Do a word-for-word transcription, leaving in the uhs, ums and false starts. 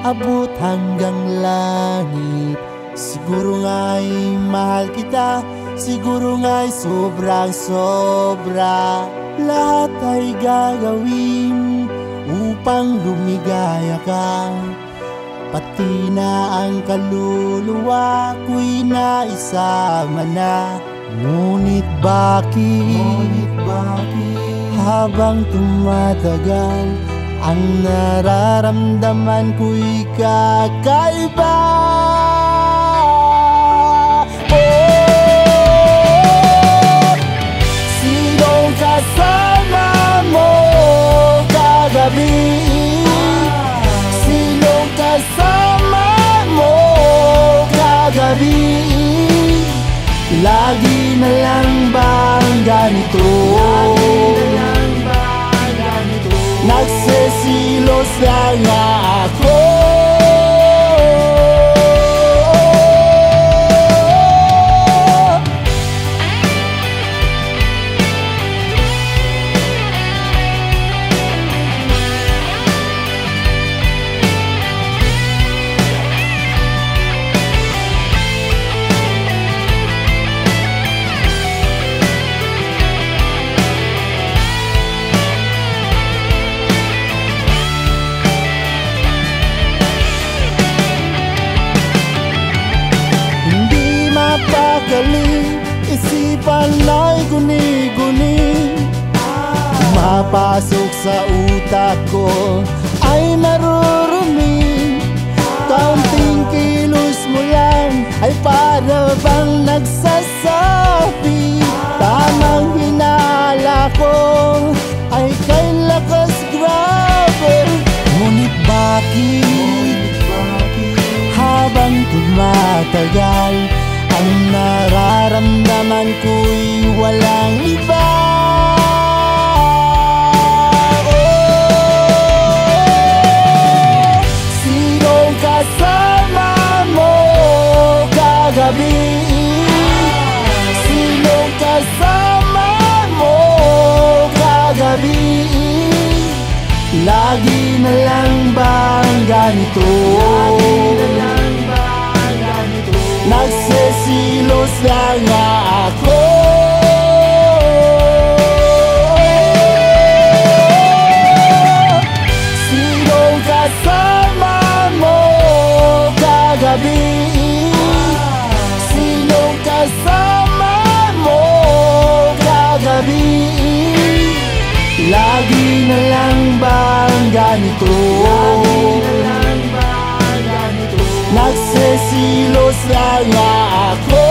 abot hanggang langit. Siguro nga'y mahal kita, siguro nga'y sobrang sobra. Lahat ay gagawin upang lumigaya ka, pati na ang kaluluwa ko'y naisama na. Ngunit bakit, Ngunit bakit habang tumatagal, ang nararamdaman ko'y kakaiba. Oh, sinong kasama mo kagabi? Sinong kasama mo kagabi? Lagi na lang bang ganito? Lagi na lang bang ganito? Nagsisilos lang ako. Pagaling, isipan na'y guni-guni. Mapasok sa utak ko ay marurumi. Kaunting kilos mo lang ay para bang nagsasabi. Tamang hinala ko ay kay lakas grabe. Ngunit bakit, habang tumatagal, ang nararamdaman ko'y walang iba. Oh, sinong kasama mo kagabi? Sinong kasama mo kagabi? Lagi na lang bang ganito? Lagi na lang bang ganito? Nagsisilos lang ako. Sinong kasama mo kagabi? Sinong kasama mo kagabi? Lagi na lang bang ganito? Lagi na lang bang ganito? Nagsisilos lang ako.